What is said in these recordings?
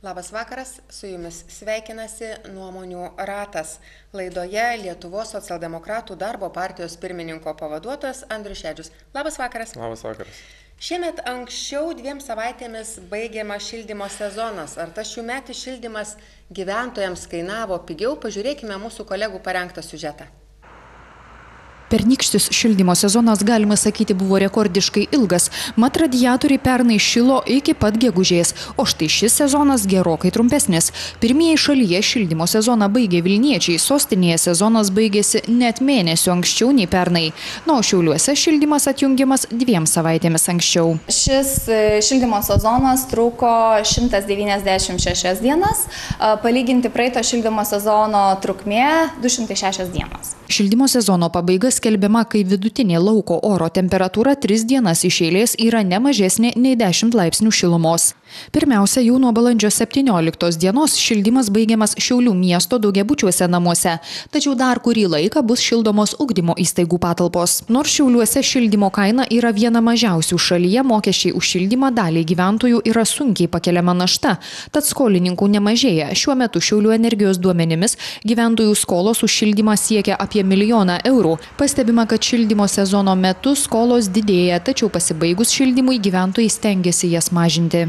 Labas vakaras, su jumis sveikinasi Nuomonių ratas. Laidoje Lietuvos socialdemokratų darbo partijos pirmininko pavaduotojas Andrius Šedžius. Labas vakaras. Labas vakaras. Šiemet anksčiau 2 savaitėmis baigiamas šildymo sezonas. Ar tas šiųmetis šildymas gyventojams kainavo pigiau? Pažiūrėkime mūsų kolegų parengtą siužetą. Pernykštis šildymo sezonas, galima sakyti, buvo rekordiškai ilgas, mat radiatoriai pernai šilo iki pat gegužės, o štai šis sezonas gerokai trumpesnis. Pirmieji šalyje šildymo sezoną baigė Vilniečiai, sostinėje sezonas baigėsi net mėnesio anksčiau nei pernai. Na, o Šiauliuose šildymas atjungiamas 2 savaitėmis anksčiau. Šis šildymo sezonas truko 196 dienas, palyginti praeito šildymo sezono trukmė 206 dienas. Šildymo sezono pabaiga skelbiama, kai vidutinė lauko oro temperatūra 3 dienas iš eilės yra ne mažesnė nei 10 laipsnių šilumos. Pirmiausia, jau nuo balandžio 17 dienos šildymas baigiamas Šiaulių miesto daugiabučiuose namuose, tačiau dar kurį laiką bus šildomos ugdymo įstaigų patalpos. Nors Šiauliuose šildymo kaina yra viena mažiausių šalyje, mokesčiai už šildymą daliai gyventojų yra sunkiai pakeliama našta, tad skolininkų nemažėja. Šiuo metu Šiaulių energijos duomenimis gyventojų skolos už šildymą siekia apie 1 milijoną eurų. Pastebima, kad šildymo sezono metu skolos didėja, tačiau pasibaigus šildymui gyventojai stengiasi jas mažinti.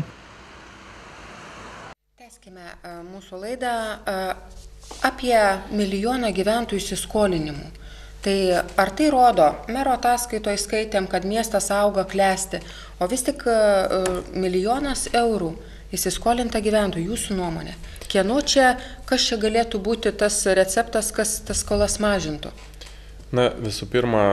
Tęskime mūsų laidą apie 1 milijoną gyventojų įsiskolinimų. Tai ar tai rodo, mero ataskaitoje skaitėm, kad miestas auga, klesti, o vis tik 1 milijonas eurų įsiskolinta gyventojų, jūsų nuomonė. Kieno čia, kas čia galėtų būti tas receptas, kas tas skolas mažintų? Na, visų pirma,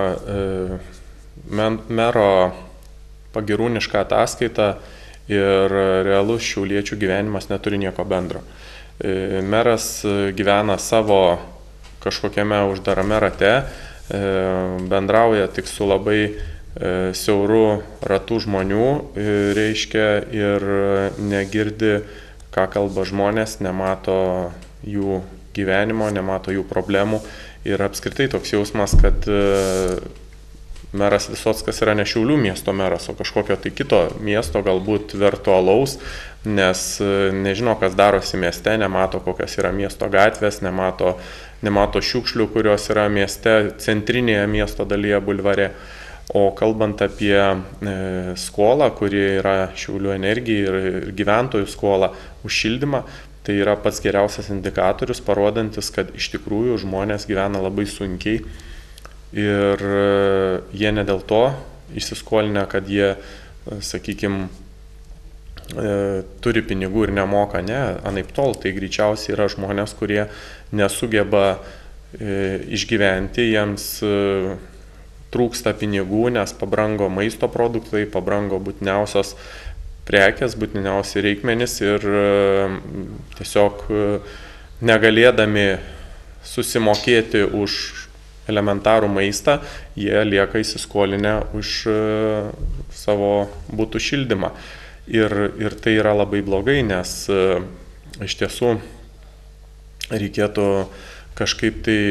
mero pagirūniška ataskaita ir realus šiauliečių gyvenimas neturi nieko bendro. Meras gyvena savo kažkokiame uždarame rate, bendrauja tik su labai siauru ratu žmonių, reiškia, ir negirdi, ką kalba žmonės, nemato jų gyvenimo, nemato jų problemų. Ir apskritai toks jausmas, kad meras Visockas yra ne Šiaulių miesto meras, o kažkokio tai kito miesto, galbūt virtualaus, nes nežino, kas darosi mieste, nemato, kokios yra miesto gatvės, nemato šiukšlių, kurios yra mieste, centrinėje miesto dalyje, bulvare. O kalbant apie skolą, kuri yra Šiaulių energijai ir gyventojų skolą už šildymą, tai yra pats geriausias indikatorius, parodantis, kad iš tikrųjų žmonės gyvena labai sunkiai ir jie ne dėl to įsiskolinę, kad jie, sakykime, turi pinigų ir nemoka, ne, anaiptol, tai greičiausiai yra žmonės, kurie nesugeba išgyventi, jiems trūksta pinigų, nes pabrango maisto produktai, pabrango būtiniausios prekės, būtiniausi reikmenys ir tiesiog negalėdami susimokėti už elementarų maistą, jie lieka įsiskolinę už savo butų šildymą. Ir tai yra labai blogai, nes iš tiesų reikėtų kažkaip tai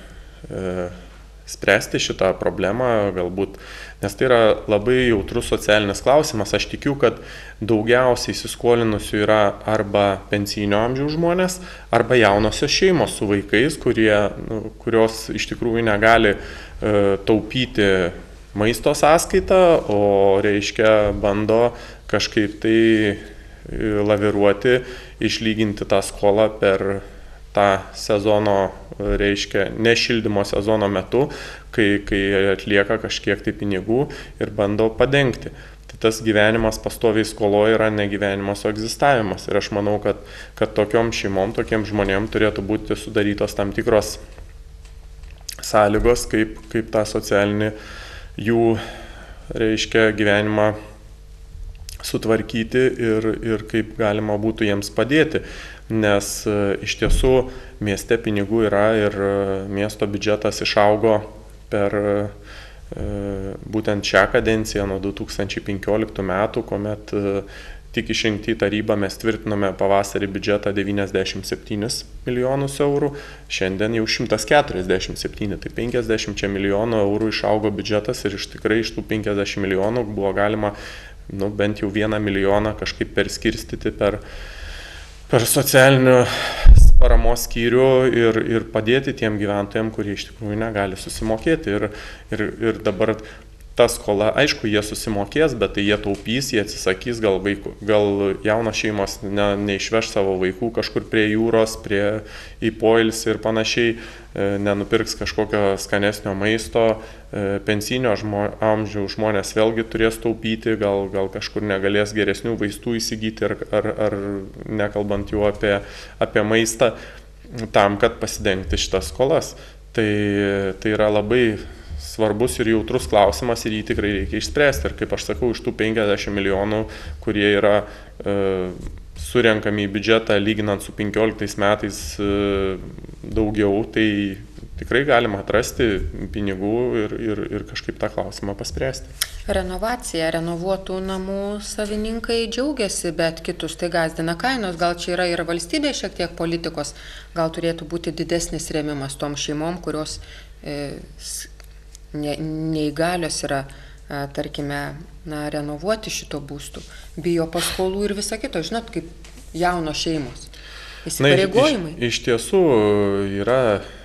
spręsti šitą problemą, galbūt, nes tai yra labai jautrus socialinis klausimas. Aš tikiu, kad daugiausiai įsiskolinusių yra arba pensijinio amžiaus žmonės, arba jaunosios šeimos su vaikais, kurios iš tikrųjų negali taupyti maisto sąskaitą, o reiškia bando kažkaip tai laviruoti, išlyginti tą skolą per tą sezono, reiškia, nešildymo sezono metu, kai atlieka kažkiek tai pinigų ir bando padengti. Tai tas gyvenimas pastoviai skoloje yra ne gyvenimas, o egzistavimas. Ir aš manau, kad tokiom šeimom, tokiem žmonėm turėtų būti sudarytos tam tikros sąlygos, kaip tą socialinį jų, reiškia, gyvenimą sutvarkyti ir kaip galima būtų jiems padėti. Nes iš tiesų mieste pinigų yra ir miesto biudžetas išaugo per būtent šią kadenciją nuo 2015 metų, kuomet tik išrinkti į tarybą mes tvirtinome pavasarį biudžetą 97 milijonus eurų, šiandien jau 147, tai 50 milijonų eurų išaugo biudžetas ir tikrai iš tų 50 milijonų buvo galima bent jau 1 milijoną kažkaip perskirstyti per per socialinių paramos skyrių ir padėti tiem gyventojams, kurie iš tikrųjų negali susimokėti. Ir dabar ta skola, aišku, jie susimokės, bet tai jie taupys, jie atsisakys, gal jaunos šeimos neišveš savo vaikų kažkur prie jūros, į poilsį ir panašiai, nenupirks kažkokio skanesnio maisto, pensinio amžiaus žmonės vėlgi turės taupyti, gal kažkur negalės geresnių vaistų įsigyti ar nekalbant jau apie maistą, tam, kad pasidengti šitas skolas. Tai yra labai svarbus ir jautrus klausimas ir jį tikrai reikia išspręsti. Ir kaip aš sakau, iš tų 50 milijonų, kurie yra surenkami į biudžetą lyginant su 15 metais daugiau, tai tikrai galima atrasti pinigų ir kažkaip tą klausimą paspręsti. Renovacija, renovuotų namų savininkai džiaugiasi, bet kitus tai gąsdina kainos. Gal čia yra ir valstybė šiek tiek politikos, gal turėtų būti didesnis rėmimas tom šeimom, kurios neįgalios yra, tarkime, renovuoti šito būstų, bijo paskolų ir visa kito, žinot, kaip jauno šeimos. Įsipareigojimai. Iš tiesų yra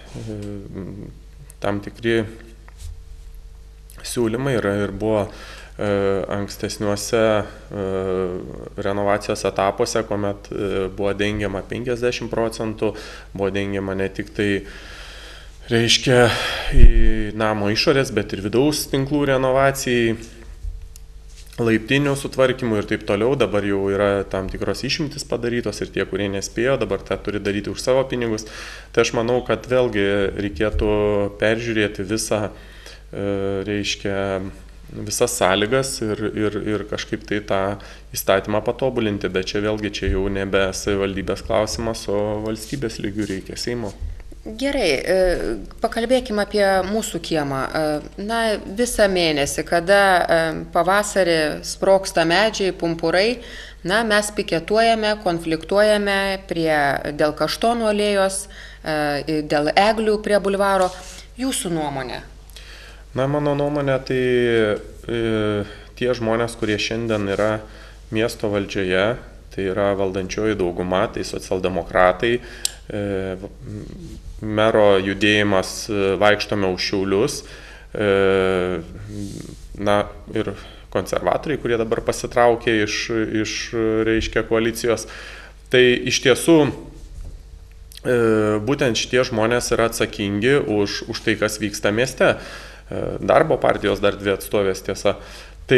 tam tikri siūlymai ir buvo ankstesniuose renovacijos etapuose, kuomet buvo dengiama 50%, buvo dengiama ne tik tai reiškia į namo išorės, bet ir vidaus tinklų renovacijai, laiptinių sutvarkymų ir taip toliau. Dabar jau yra tam tikros išimtis padarytos ir tie, kurie nespėjo, dabar tą turi daryti už savo pinigus. Tai aš manau, kad vėlgi reikėtų peržiūrėti visas sąlygas ir kažkaip tai tą įstatymą patobulinti, bet čia vėlgi jau nebe savivaldybės klausimas, o valstybės lygių reikia, Seimo. Gerai, pakalbėkime apie mūsų kiemą. Visą mėnesį, kada pavasarį sprogsta medžiai, pumpurai, mes piketuojame, konfliktuojame dėl Kaštonų alėjos, dėl eglių prie bulvaro. Jūsų nuomonė? Mano nuomonė, tai tie žmonės, kurie šiandien yra miesto valdžioje, tai yra valdančioji dauguma, tai socialdemokratai, mero judėjimas Vaikštome už Šiaulius, ir konservatoriai, kurie dabar pasitraukė iš reiškia koalicijos. Tai iš tiesų būtent šitie žmonės yra atsakingi už tai, kas vyksta mieste. Darbo partijos dar 2 atstovės, tiesa. Tai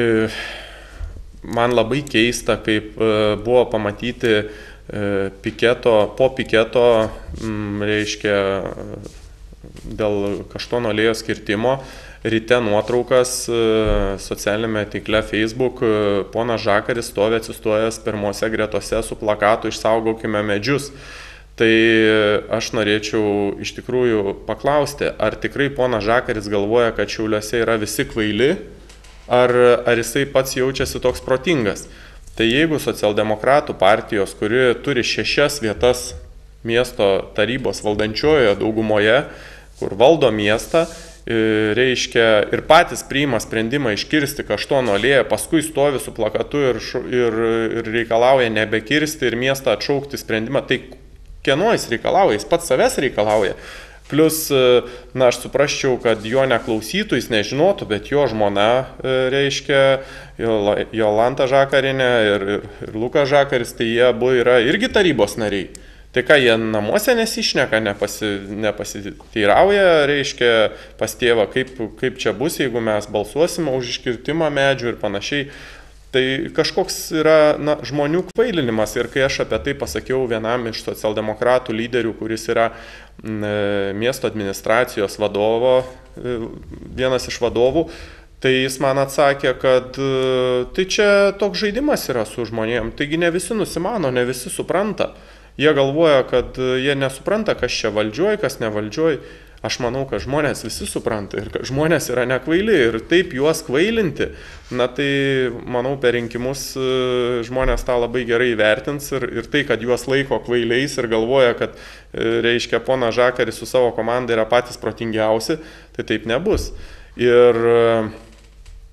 man labai keista, kaip buvo pamatyti po piketo, reiškia, dėl Kaštono alėjos kirtimo, ryte nuotraukas socialinėme tinkle Facebook, ponas Žakaris stovi atsistojęs pirmose gretose su plakatu "Išsaugokime medžius". Tai aš norėčiau iš tikrųjų paklausti, ar tikrai ponas Žakaris galvoja, kad Šiauliuose yra visi kvaili, ar jisai pats jaučiasi toks protingas. Tai jeigu socialdemokratų partijos, kuri turi 6 vietas miesto tarybos valdančiojoje daugumoje, kur valdo miestą, reiškia, ir patys priima sprendimą iškirsti Kaštono alėją, paskui stovi su plakatu ir reikalauja nebekirsti ir miestą atšaukti sprendimą, tai kieno jis reikalauja, jis pats savęs reikalauja. Plus, aš suprasčiau, kad jo neklausytų, jis nežinotų, bet jo žmona, reiškia, Jolanta Žakarinė ir Lukas Žakaris, tai jie abu yra irgi tarybos nariai. Tai ką, jie namuose nesišneka, nepasiteirauja, reiškia, pas tėvą, kaip čia bus, jeigu mes balsuosime už iškirtimą medžių ir panašiai. Tai kažkoks yra žmonių kvailinimas ir kai aš apie tai pasakiau vienam iš socialdemokratų lyderių, kuris yra miesto administracijos vadovo, vienas iš vadovų, tai jis man atsakė, kad tai čia toks žaidimas yra su žmonėm, taigi ne visi nusimano, ne visi supranta. Jie galvoja, kad jie nesupranta, kas čia valdžioj, kas nevaldžioj. Aš manau, kad žmonės visi supranta ir kad žmonės yra nekvaili ir taip juos kvailinti, tai manau per rinkimus žmonės tą labai gerai vertins ir tai, kad juos laiko kvailiais ir galvoja, kad reiškia ponas Žakaris su savo komanda yra patys protingiausi, tai taip nebus. Ir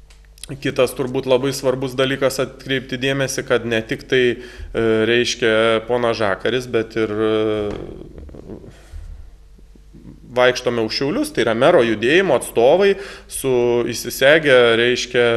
Kitas turbūt labai svarbus dalykas atkreipti dėmesį, kad ne tik tai reiškia pona Žakaris, bet ir vaikštome už Šiaulius, tai yra mero judėjimo atstovai su įsisegę, reiškia,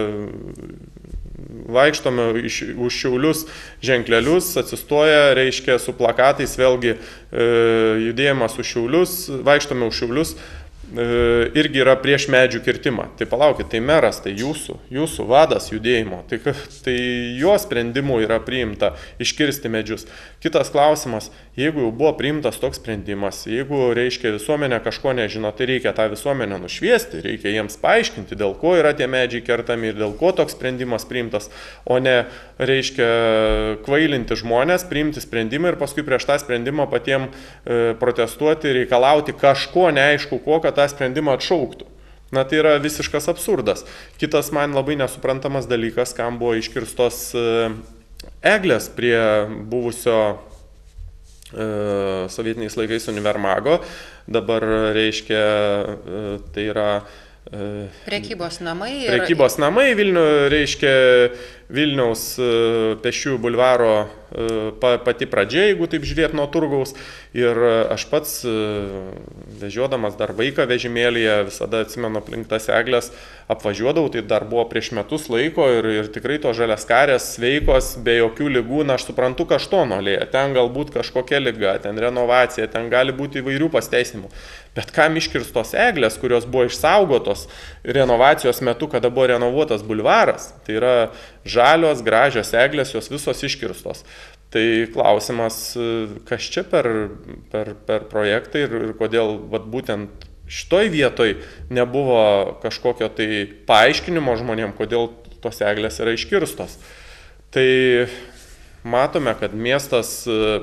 vaikštome už Šiaulius ženklelius, atsistoja, reiškia, su plakatais, vėlgi judėjimas už Šiaulius, vaikštome už Šiaulius, irgi yra prieš medžių kirtimą. Tai palaukit, tai meras, tai jūsų vadas judėjimo, tai jo sprendimų yra priimta iškirsti medžius. Kitas klausimas, jeigu jau buvo priimtas toks sprendimas, jeigu, reiškia, visuomenė kažko nežino, tai reikia tą visuomenę nušviesti, reikia jiems paaiškinti, dėl ko yra tie medžiai kertami ir dėl ko toks sprendimas priimtas, o ne, reiškia, kvailinti žmonės, priimti sprendimą ir paskui prieš tą sprendimą patiems protestuoti, reikalauti kažko neaišku, ko, kad tą sprendimą atšauktų. Na, tai yra visiškas absurdas. Kitas man labai nesuprantamas dalykas, kam buvo iškirstos eglės prie buvusio sovietiniais laikais univermago. Dabar, reiškia, tai yra Prekybos namai. Prekybos namai reiškia Vilniaus Pėsčiųjų bulvaro pati pradžia, jeigu taip žiūrėt nuo turgaus. Ir aš pats, vežiodamas dar vaiką vežimėlyje, visada atsimenu aplink tas eglės, apvažiuodavau, tai dar buvo prieš metus laiko ir tikrai to žaliaskarės sveikos, be jokių ligų, na aš suprantu Kaštono alėja, ten galbūt kažkokia liga, ten renovacija, ten gali būti įvairių pasteisinimų. Bet kam iškirstos eglės, kurios buvo išsaugotos renovacijos metu, kada buvo renovuotas bulvaras, tai yra žalios, gražios eglės, jos visos iškirstos. Tai klausimas, kas čia per projektai ir kodėl vat, būtent šitoj vietoj nebuvo kažkokio tai paaiškinimo žmonėm, kodėl tos eglės yra iškirstos. Tai matome, kad miestas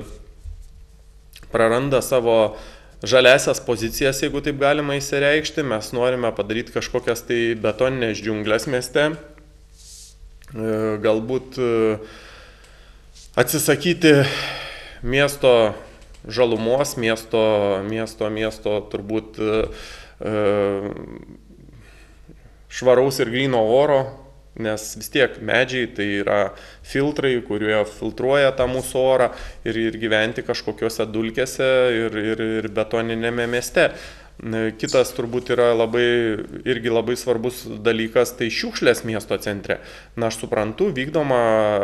praranda savo žaliasias pozicijas, jeigu taip galima įsireikšti. Mes norime padaryti kažkokias tai betoninės džiunglės mieste. Galbūt atsisakyti miesto žalumos, miesto turbūt švaraus ir gryno oro, nes vis tiek medžiai tai yra filtrai, kurie filtruoja tą mūsų orą ir gyventi kažkokiuose dulkėse ir betoninėme mieste. Kitas turbūt yra irgi labai svarbus dalykas, tai šiukšlės miesto centre. Na, aš suprantu, vykdoma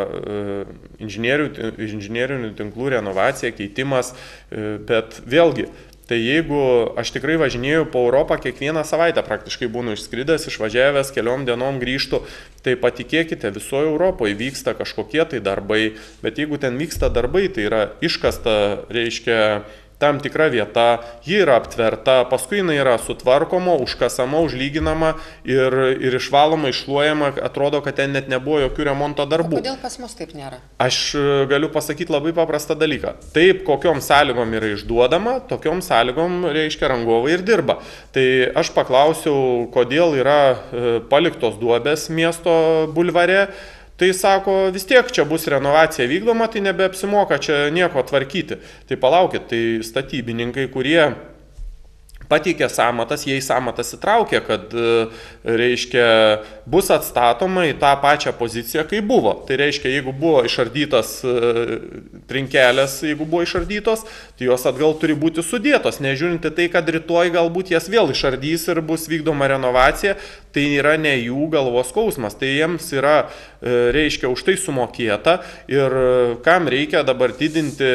inžinerinių tinklų renovacija, keitimas, bet vėlgi, tai jeigu aš tikrai važinėjau po Europą, kiekvieną savaitę praktiškai būnu išskridęs, išvažiavęs, keliom dienom grįžtu, tai patikėkite, visoje Europoje vyksta kažkokie tai darbai, bet jeigu ten vyksta darbai, tai yra iškasta, reiškia, tam tikra vieta, ji yra aptverta, paskui jinai yra sutvarkoma, užkasama, užlyginama ir išvaloma, iššluojama, atrodo, kad ten net nebuvo jokių remonto darbų. O kodėl pas mus taip nėra? Aš galiu pasakyti labai paprastą dalyką. Taip, kokiom sąlygom yra išduodama, tokiom sąlygom, reiškia, rangovai ir dirba. Tai aš paklausiau, kodėl yra paliktos duobės miesto bulvare. Tai sako, vis tiek čia bus renovacija vykdoma, tai nebeapsimoka čia nieko tvarkyti. Tai palaukit, tai statybininkai, kurie pateikė sąmatas, jie į sąmatas įtraukė, kad, reiškia, bus atstatoma į tą pačią poziciją, kai buvo. Tai reiškia, jeigu buvo išardytas trinkelės, jeigu buvo išardytos, tai jos atgal turi būti sudėtos, nežiūrinti tai, kad rytoj galbūt jas vėl išardys ir bus vykdoma renovacija, tai yra ne jų galvos skausmas, tai jiems yra, reiškia, už tai sumokėta ir kam reikia dabar didinti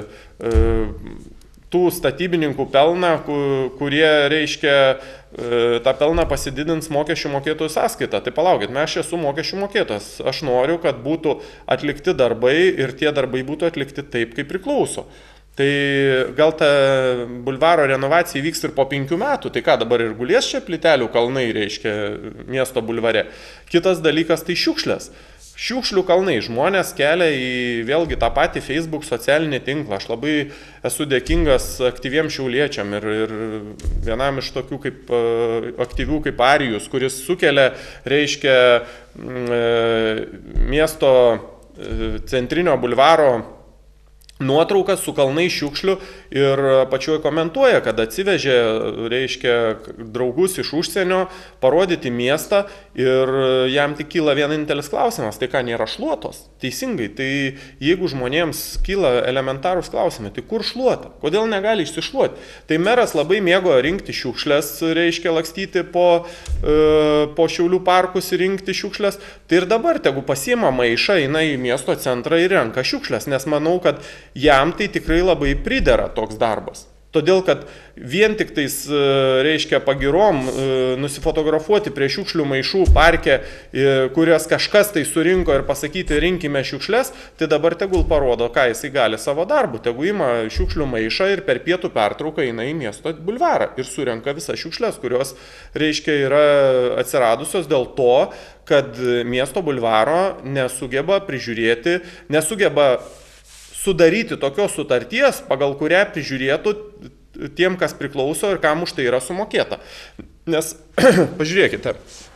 tų statybininkų pelną, kurie, reiškia, tą pelną pasididins mokesčių mokėtojų sąskaitą. Tai palaukit, mes esu mokesčių mokėtojas. Aš noriu, kad būtų atlikti darbai ir tie darbai būtų atlikti taip, kaip priklauso. Tai gal ta bulvaro renovacija vyks ir po 5 metų, tai ką dabar ir gulės čia plytelių kalnai, reiškia, miesto bulvare. Kitas dalykas tai šiukšlės. Šiukšlių kalnai žmonės kelia į vėlgi tą patį Facebook socialinį tinklą. Aš labai esu dėkingas aktyviems šiauliečiam ir vienam iš tokių kaip aktyvių kaip Arijus, kuris sukelia, reiškia, miesto centrinio bulvaro nuotraukas su kalnai šiukšlių ir pačioj komentuoja, kad atsivežė, reiškia, draugus iš užsienio parodyti miestą ir jam tik kyla vienintelis klausimas, tai ką, nėra šluotos? Teisingai, tai jeigu žmonėms kyla elementarūs klausimai, tai kur šluota? Kodėl negali išsišluoti? Tai meras labai mėgo rinkti šiukšlės, reiškia, lakstyti po Šiaulių parkus ir rinkti šiukšlės, tai ir dabar tegu pasiima maišą, eina į miesto centrą ir renka šiukšlės, nes manau, kad jam tai tikrai labai pridera toks darbas. Todėl, kad vien tik tais, reiškia, pagirom nusifotografuoti prie šiukšlių maišų parke, kurias kažkas tai surinko ir pasakyti rinkime šiukšlės, tai dabar tegul parodo, ką jisai gali savo darbu. Tegu ima šiukšlių maišą ir per pietų pertrauką eina į miesto bulvarą ir surenka visas šiukšlės, kurios, reiškia, yra atsiradusios dėl to, kad miesto bulvaro nesugeba prižiūrėti, nesugeba sudaryti tokios sutarties, pagal kurią prižiūrėtų tiem, kas priklauso ir kam už tai yra sumokėta. Nes, pažiūrėkite,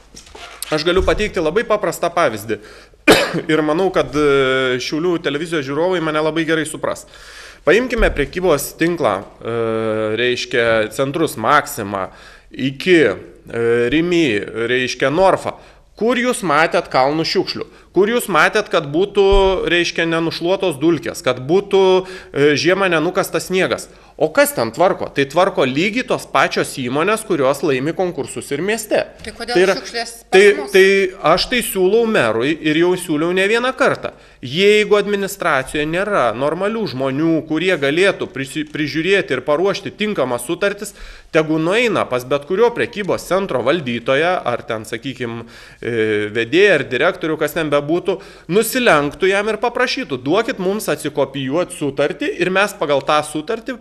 aš galiu pateikti labai paprastą pavyzdį ir manau, kad Šiaulių televizijos žiūrovai mane labai gerai supras. Paimkime prekybos tinklą, reiškia, centrus Maxima, iki Rimi, reiškia, Norfa. Kur jūs matėt kalnų šiukšlių? Kur jūs matėt, kad būtų, reiškia, nenušluotos dulkės, kad būtų žiemą nenukastas sniegas? O kas ten tvarko? Tai tvarko lygiai tos pačios įmonės, kurios laimi konkursus ir mieste. Tai kodėl šiukšlės pas mus? Tai aš tai siūlau merui ir jau siūliau ne vieną kartą. Jeigu administracijoje nėra normalių žmonių, kurie galėtų prižiūrėti ir paruošti tinkamas sutartis, tegu nueina pas bet kurio prekybos centro valdytoją, ar ten, sakykime, vedėją ar direktorių, kas ten bebūtų, nusilenktų jam ir paprašytų, duokit mums atsikopijuoti sutartį ir mes pagal tą sutartį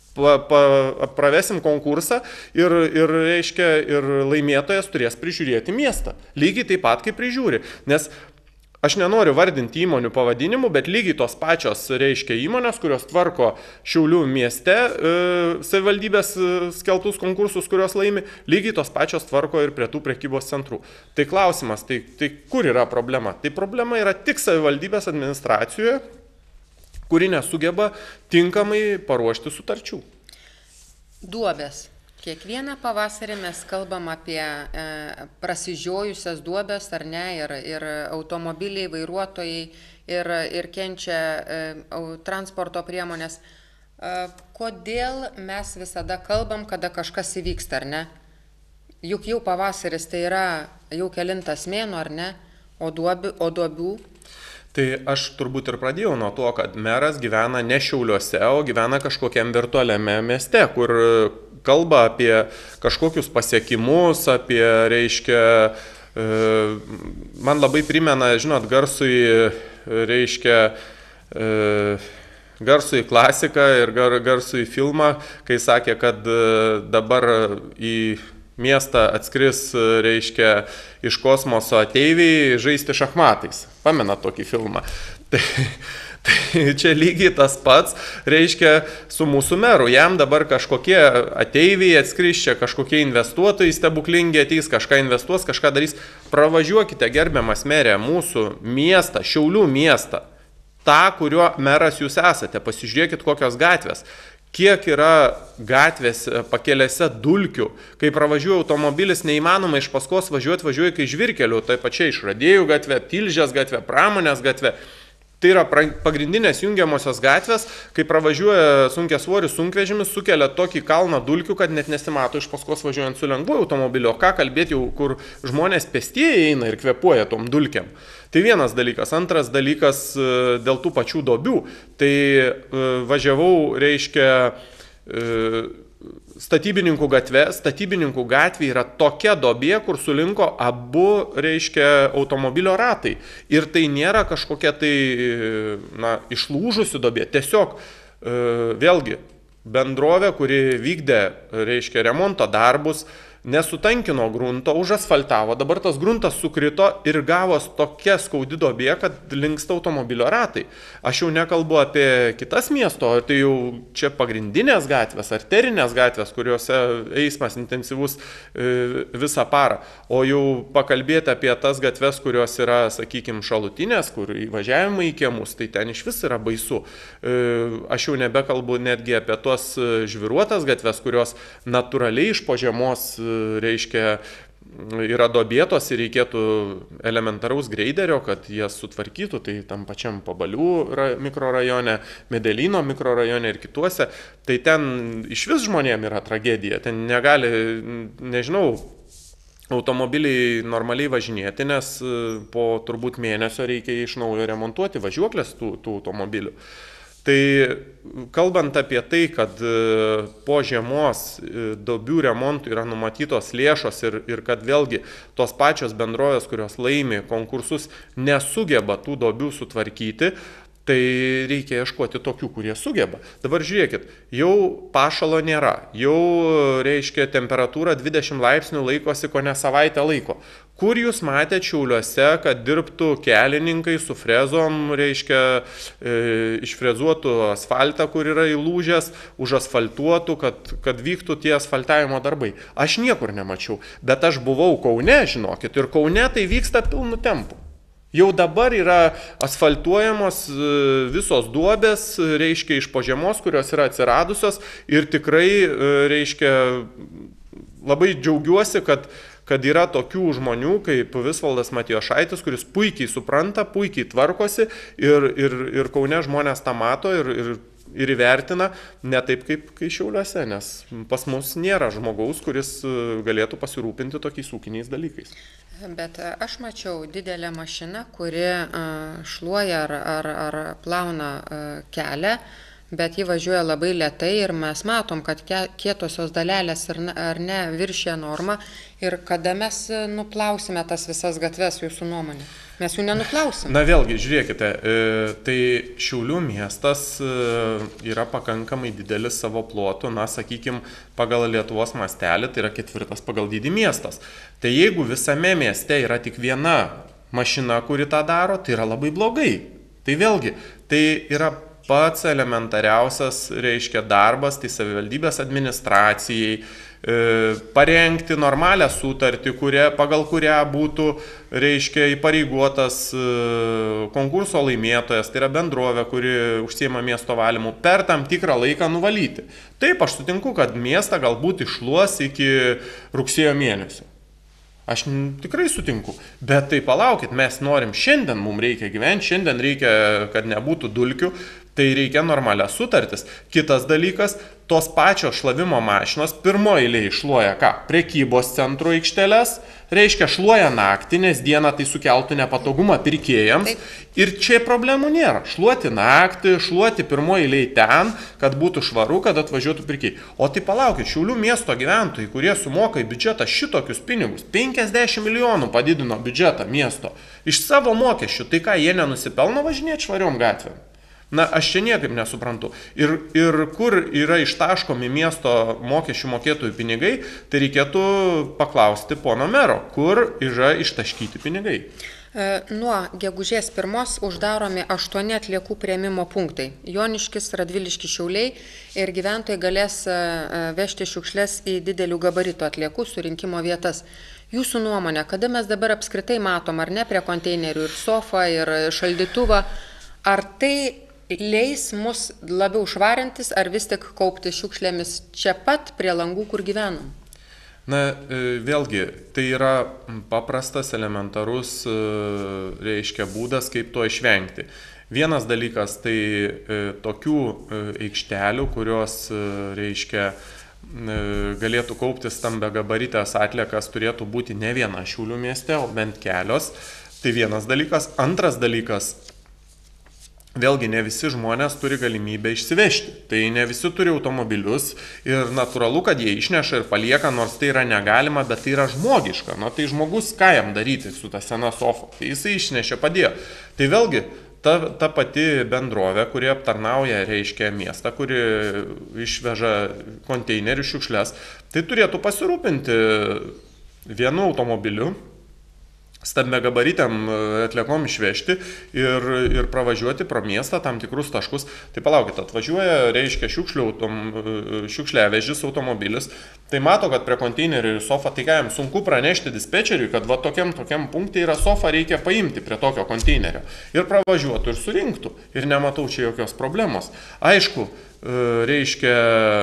pravesim konkursą ir, reiškia, ir laimėtojas turės prižiūrėti miestą. Lygiai taip pat, kaip prižiūri. Nes aš nenoriu vardinti įmonių pavadinimų, bet lygiai tos pačios, reiškia, įmonės, kurios tvarko Šiaulių mieste savivaldybės skeltus konkursus, kurios laimi, lygiai tos pačios tvarko ir prie tų prekybos centrų. Tai klausimas, tai kur yra problema? Tai problema yra tik savivaldybės administracijoje, kuri nesugeba tinkamai paruošti sutarčių. Duobės. Kiekvieną pavasarį mes kalbam apie prasižiojusias duobės, ar ne, ir automobiliai, vairuotojai, ir kenčia transporto priemonės. Kodėl mes visada kalbam, kada kažkas įvyksta, ar ne? Juk jau pavasaris tai yra jau kelintas mėnuo, ar ne? O duobių? Tai aš turbūt ir pradėjau nuo to, kad meras gyvena ne Šiauliuose, o gyvena kažkokiam virtualiame mieste, kur kalba apie kažkokius pasiekimus, apie, reiškia, man labai primena, žinot, reiškia, garsųjį klasiką ir garsųjį filmą, kai sakė, kad dabar į miestą atskris, reiškia, iš kosmoso ateiviai žaisti šachmatais. Pamenat tokį filmą. Tai čia lygiai tas pats, reiškia, su mūsų meru. Jam dabar kažkokie ateiviai atskris, čia kažkokie investuotojai stebuklingi ateis, kažką investuos, kažką darys. Pravažiuokite, gerbiamas merė, mūsų miestą, Šiaulių miestą. Ta, kurio meras jūs esate. Pasižiūrėkit, kokios gatvės. Kiek yra gatvės pakelėse dulkių, kai pravažiuoja automobilis, neįmanoma iš paskos važiuoja kai žvirkelių, tai pačiai Išradėjų gatvė, Tilžės gatvė, Pramonės gatvė. Tai yra pagrindinės jungiamosios gatvės, kai pravažiuoja sunkiasvoris sunkvežimis, sukelia tokį kalną dulkių, kad net nesimato iš paskos važiuojant su lengvuoju automobiliu. O ką kalbėti jau, kur žmonės pėstieji eina ir kvėpuoja tom dulkiam. Tai vienas dalykas. Antras dalykas dėl tų pačių duobių. Tai važiavau, reiškia, statybininkų gatve. Statybininkų gatvė yra tokia duobė, kur sulinko abu, reiškia, automobilio ratai. Ir tai nėra kažkokia tai, išlūžusi duobė. Tiesiog, vėlgi, bendrovė, kuri vykdė, reiškia, remonto darbus, nesutankino grunto, užasfaltavo, dabar tas gruntas sukrito ir gavos tokia skaudi duobė, kad linksta automobilio ratai. Aš jau nekalbu apie kitas miesto, tai jau čia pagrindinės gatvės, arterinės gatvės, kuriuose eismas intensyvus visą parą. O jau pakalbėti apie tas gatves, kurios yra, sakykime, šalutinės, kur įvažiavimai į kiemus, tai ten iš vis yra baisu. Aš jau nebekalbu netgi apie tuos žviruotas gatves, kurios natūraliai iš po žiemos reiškia yra duobėtos ir reikėtų elementaraus greiderio, kad jas sutvarkytų, tai tam pačiam Pabalių mikrorajone, Medelyno mikrorajone ir kituose, tai ten iš vis žmonėm yra tragedija, ten negali, nežinau, automobiliai normaliai važinėti, nes po turbūt mėnesio reikia iš naujo remontuoti važiuoklės tų automobilių. Tai kalbant apie tai, kad po žiemos duobių remontų yra numatytos lėšos ir kad vėlgi tos pačios bendrovės, kurios laimi konkursus, nesugeba tų duobių sutvarkyti, tai reikia ieškoti tokių, kurie sugeba. Dabar žiūrėkit, jau pašalo nėra, jau reiškia temperatūra 20 laipsnių laikosi ko ne savaitę laiko. Kur jūs matėte Šiauliuose, kad dirbtų kelininkai su frezom, reiškia, išfrezuotų asfaltą, kur yra įlūžęs, užasfaltuotų, kad vyktų tie asfaltavimo darbai? Aš niekur nemačiau, bet aš buvau Kaune, žinokit, ir Kaune tai vyksta pilnu tempu. Jau dabar yra asfaltuojamos visos duobės, reiškia, iš po žiemos, kurios yra atsiradusios ir tikrai, reiškia, labai džiaugiuosi, kad yra tokių žmonių kaip Visvaldas Matijošaitis, kuris puikiai supranta, puikiai tvarkosi ir Kaune žmonės tą mato ir įvertina ne taip kaip Šiauliuose, nes pas mus nėra žmogaus, kuris galėtų pasirūpinti tokiais ūkiniais dalykais. Bet aš mačiau didelę mašiną, kuri šluoja ar plauna kelią, bet ji važiuoja labai lėtai ir mes matom, kad kietosios dalelės ar ne viršė normą ir kada mes nuplausime tas visas gatves, jūsų nuomonė? Mes jų nenuplausim. Na vėlgi, žiūrėkite, tai Šiaulių miestas yra pakankamai didelis savo plotu, na, sakykime, pagal Lietuvos mastelį, tai yra 4. pagal dydį miestas. Tai jeigu visame mieste yra tik viena mašina, kuri tą daro, tai yra labai blogai. Tai vėlgi, tai yra pats elementariausias, reiškia, darbas, tai savivaldybės administracijai, parengti normalią sutartį, pagal kurią būtų, reiškia, įpareigotas konkurso laimėtojas, tai yra bendrovė, kuri užsiima miesto valymu, per tam tikrą laiką nuvalyti. Taip, aš sutinku, kad miestą galbūt iššluos iki rugsėjo mėnesio. Aš tikrai sutinku, bet tai palaukit, mes norim šiandien, mums reikia gyventi, šiandien reikia, kad nebūtų dulkių, tai reikia normalias sutartis. Kitas dalykas, tos pačios šlavimo mašinos pirmoje eilėje šluoja ką? Prekybos centrų aikšteles, reiškia šluoja naktį, nes dieną tai sukeltų nepatogumą pirkėjams. Taip. Ir čia problemų nėra. Šluoti naktį, šluoti pirmoje eilėje ten, kad būtų švaru, kad atvažiuotų pirkėjai. O tai palaukit, Šiaulių miesto gyventojai, kurie sumoka į biudžetą šitokius pinigus, 50 milijonų padidino biudžetą miesto iš savo mokesčių, tai ką, jie nenusipelno važinėti švariom gatvėm? Na, aš čia niekaip nesuprantu. Ir kur yra ištaškomi miesto mokesčių mokėtojų pinigai, tai reikėtų paklausti pono mero, kur yra ištaškyti pinigai. Nuo gegužės 1 uždaromi 8 atliekų priėmimo punktai. Joniškis, Radviliškis, Šiauliai ir gyventojai galės vežti šiukšles į didelių gabaritų atliekų surinkimo vietas. Jūsų nuomonė, kada mes dabar apskritai matom, ar ne, prie konteinerių ir sofą, ir šaldytuvą, ar tai leis mus labiau švarintis, ar vis tik kaupti šiukšlėmis čia pat prie langų, kur gyvenam? Na, vėlgi, tai yra paprastas, elementarus, reiškia, būdas, kaip to išvengti. Vienas dalykas, tai tokių aikštelių, kurios, reiškia, galėtų kaupti stambiagabaritės atliekas, turėtų būti ne viena Šiaulių mieste, o bent kelios. Tai vienas dalykas. Antras dalykas, vėlgi, ne visi žmonės turi galimybę išsivežti. Tai ne visi turi automobilius ir natūralu, kad jie išneša ir palieka, nors tai yra negalima, bet tai yra žmogiška. Na, tai žmogus ką jam daryti su ta sena sofa? Tai jisai išnešė, padėjo. Tai vėlgi, ta pati bendrovė, kuri aptarnauja, reiškia, miestą, kuri išveža konteinerių šiukšles, tai turėtų pasirūpinti vienu automobiliu, stambiagabaritėm atliekom išvežti ir pravažiuoti pro miestą tam tikrus taškus. Tai palaukit, atvažiuoja, reiškia, šiukšliavežis automobilis, tai mato, kad prie konteinerių sofa, tai ką jam sunku pranešti dispečeriui, kad va tokiam punkte yra sofa, reikia paimti prie tokio konteinerio. Ir pravažiuotų ir surinktų. Ir nematau čia jokios problemos. Aišku, reiškia,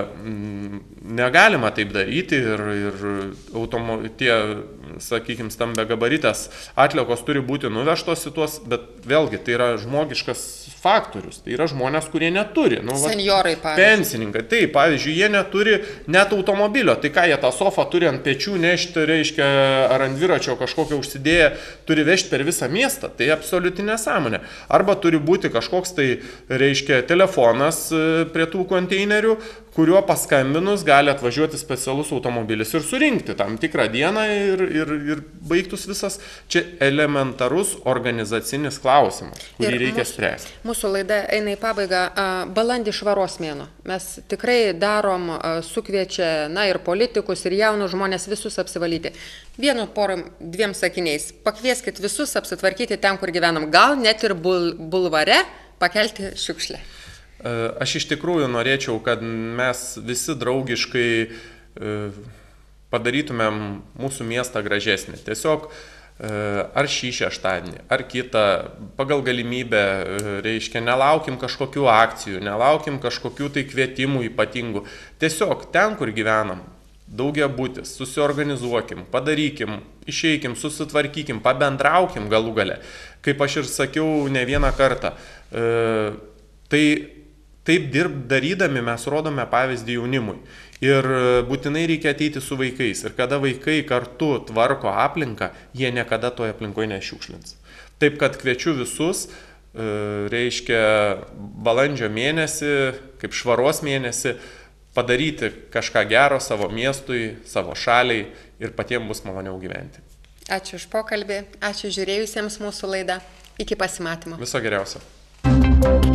negalima taip daryti ir tie, sakykime, stambiagabaritės atliekos turi būti nuvežtos į tuos, bet vėlgi tai yra žmogiškas faktorius, tai yra žmonės, kurie neturi. Senjorai, pavyzdžiui. Pensininkai, tai, pavyzdžiui, jie neturi net automobilio, tai ką jie tą sofą turi ant pečių nešti, reiškia, ar ant dviračio kažkokią užsidėję, turi vežti per visą miestą, tai absoliuti nesąmonė. Arba turi būti kažkoks tai, reiškia, telefonas prie tų konteinerių, kuriuo paskambinus gali atvažiuoti specialus automobilis ir surinkti tam tikrą dieną ir baigtus visas. Čia elementarus organizacinis klausimas, kurį reikia spręsti. Mūsų laida eina į pabaigą. Balandį švaros mėnuo. Mes tikrai darom, sukviečia, ir politikus, ir jaunus žmonės visus apsivalyti. Vienu dviem sakiniais. Pakvieskit visus apsitvarkyti ten, kur gyvenam. Gal net ir bulvare pakelti šiukšlę. Aš iš tikrųjų norėčiau, kad mes visi draugiškai padarytumėm mūsų miestą gražesnį. Tiesiog ar šį šeštadienį, ar kitą, pagal galimybę, reiškia, nelaukim kažkokių akcijų, nelaukim kažkokių tai kvietimų ypatingų. Tiesiog ten, kur gyvenam, daugiabutis, susiorganizuokim, padarykim, išeikim, susitvarkykim, pabendraukim galų gale. Kaip aš ir sakiau ne vieną kartą, taip darydami mes rodome pavyzdį jaunimui. Ir būtinai reikia ateiti su vaikais. Ir kada vaikai kartu tvarko aplinką, jie niekada toje aplinkoje nešiukšlins. Taip kad kviečiu visus, reiškia, balandžio mėnesį, kaip švaros mėnesį, padaryti kažką gero savo miestui, savo šaliai ir patiems bus maloniau gyventi. Ačiū už pokalbį, ačiū žiūrėjusiems mūsų laidą. Iki pasimatymo. Viso geriausio.